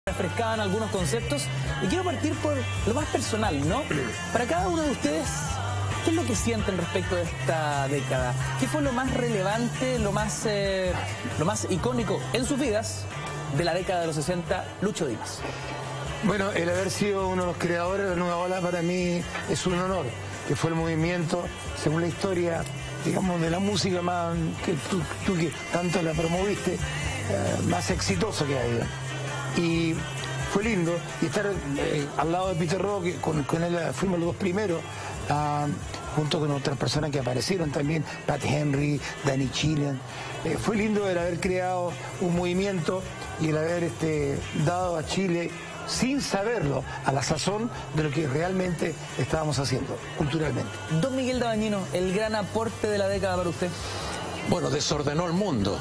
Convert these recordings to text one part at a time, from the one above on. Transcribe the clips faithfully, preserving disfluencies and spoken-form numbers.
refrescaban algunos conceptos y quiero partir por lo más personal, ¿no? Para cada uno de ustedes, ¿qué es lo que sienten respecto de esta década? ¿Qué fue lo más relevante, lo más, eh, lo más icónico en sus vidas de la década de los sesenta? Lucho Dimas. Bueno, el haber sido uno de los creadores de la Nueva Ola para mí es un honor, que fue el movimiento, según la historia, digamos, de la música más que tú, tú que tanto la promoviste, eh, más exitoso que ha habido. Y fue lindo, y estar eh, al lado de Peter Rock, con, con él fuimos los dos primeros, uh, junto con otras personas que aparecieron también, Pat Henry, Danny Chilean. Eh, fue lindo el haber creado un movimiento y el haber este, dado a Chile, sin saberlo, a la sazón de lo que realmente estábamos haciendo, culturalmente. Don Miguel Dabañino, el gran aporte de la década para usted. Bueno, desordenó el mundo.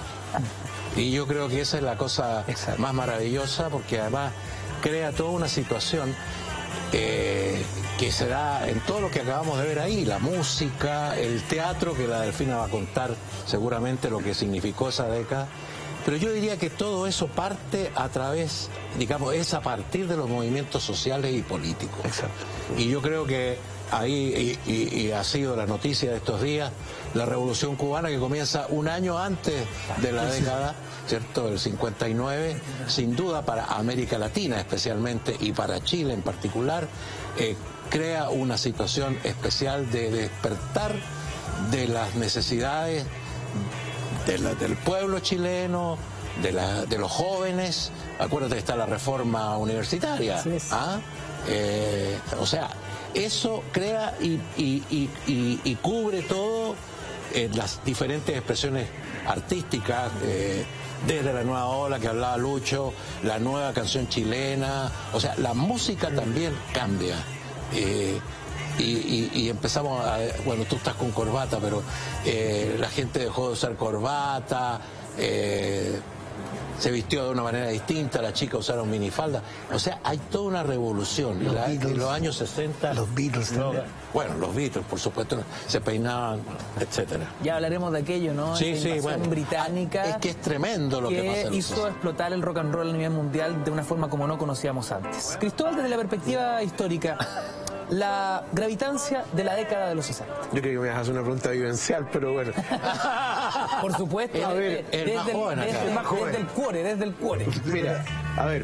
Y yo creo que esa es la cosa Exacto. más maravillosa, porque además crea toda una situación eh, que se da en todo lo que acabamos de ver ahí, la música, el teatro, que la Delfina va a contar seguramente lo que significó esa década. Pero yo diría que todo eso parte a través, digamos, es a partir de los movimientos sociales y políticos. Exacto. Y yo creo que ahí, y, y, y ha sido la noticia de estos días, la Revolución Cubana, que comienza un año antes de la década, ¿cierto?, el cincuenta y nueve, sin duda para América Latina especialmente y para Chile en particular, eh, crea una situación especial de despertar de las necesidades de la, del pueblo chileno, de, la, de los jóvenes. Acuérdate que está la reforma universitaria. Sí, sí. ¿Ah? Eh, o sea, eso crea y, y, y, y, y cubre todo eh, las diferentes expresiones artísticas, eh, desde la nueva ola que hablaba Lucho, la nueva canción chilena. O sea, la música también cambia. Eh, Y, y, y empezamos a... Bueno, tú estás con corbata, pero eh, la gente dejó de usar corbata, eh, se vistió de una manera distinta, las chicas usaron minifalda. O sea, hay toda una revolución. Los la, Beatles, en los años sesenta... Los Beatles no, también. Bueno, los Beatles, por supuesto, se peinaban, etcétera. Ya hablaremos de aquello, ¿no? Sí, la sí, invasión bueno. británica. Es que es tremendo lo que, que pasa en los hizo sesenta. explotar el rock and roll a nivel mundial de una forma como no conocíamos antes. Cristóbal, desde la perspectiva histórica, la gravitancia de la década de los sesenta. Yo creo que me vas a hacer una pregunta vivencial, pero bueno. Por supuesto, A ver, eh, el desde, más el, joven acá. desde, El más joven. desde el cuore, desde el cuore. Mira, a ver,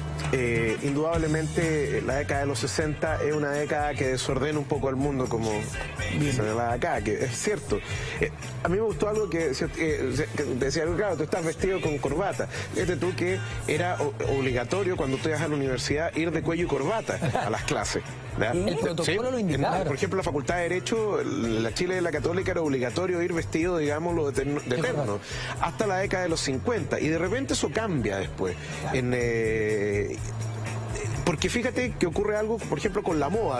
eh, indudablemente la década de los sesenta es una década que desordena un poco al mundo, como se señalaba acá, que es cierto. Eh, a mí me gustó algo que, eh, que decía, claro, tú estás vestido con corbata. Fíjate tú que era obligatorio cuando tú ibas a la universidad ir de cuello y corbata a las clases. ¿verdad? El protocolo Sí, lo indicaba. Por ejemplo, la Facultad de Derecho, la Chile de la Católica, era obligatorio ir vestido, digámoslo, de terno, de terno hasta la década de los cincuenta. Y de repente eso cambia después. En, eh, porque fíjate que ocurre algo, por ejemplo, con la moda.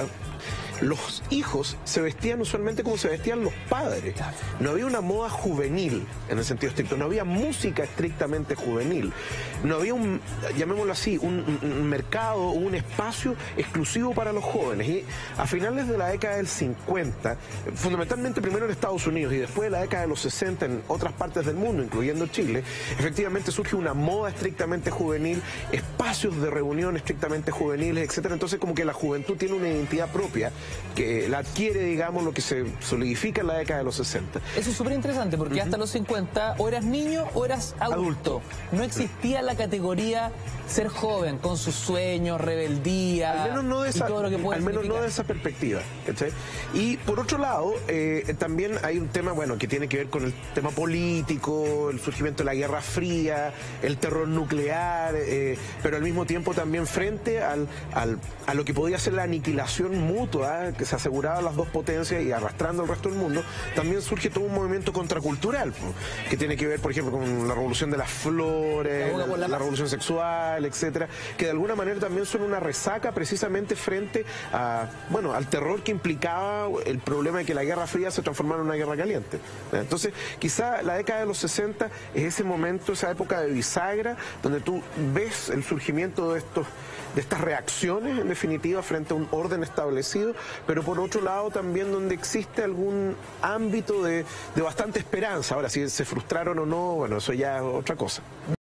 Los hijos se vestían usualmente como se vestían los padres. No había una moda juvenil, en el sentido estricto. No había música estrictamente juvenil. No había un, llamémoslo así, un, un mercado, un espacio exclusivo para los jóvenes. Y a finales de la década del cincuenta, fundamentalmente primero en Estados Unidos y después de la década de los sesenta en otras partes del mundo, incluyendo Chile, efectivamente surge una moda estrictamente juvenil, espacios de reunión estrictamente juveniles, etcétera. Entonces como que la juventud tiene una identidad propia que la adquiere, digamos, lo que se solidifica en la década de los sesenta. Eso es súper interesante porque uh-huh. hasta los cincuenta o eras niño o eras adulto. adulto. No existía la categoría ser joven con sus sueños, rebeldía, al menos no de esa, y todo lo que puede al menos significar. no de esa perspectiva, ¿cachai? Y por otro lado, eh, también hay un tema, bueno, que tiene que ver con el tema político, el surgimiento de la Guerra Fría, el terror nuclear, eh, pero al mismo tiempo también frente al, al, a lo que podía ser la aniquilación mutua que se aseguraba las dos potencias y arrastrando al resto del mundo, también surge todo un movimiento contracultural, que tiene que ver, por ejemplo, con la revolución de las flores, la, la, la revolución sexual, etcétera, que de alguna manera también son una resaca precisamente frente a, bueno, al terror que implicaba el problema de que la Guerra Fría se transformara en una guerra caliente. Entonces, quizá la década de los sesenta es ese momento, esa época de bisagra, donde tú ves el surgimiento de estos de estas reacciones, en definitiva, frente a un orden establecido, pero por otro lado también donde existe algún ámbito de, de bastante esperanza. Ahora, si se frustraron o no, bueno, eso ya es otra cosa.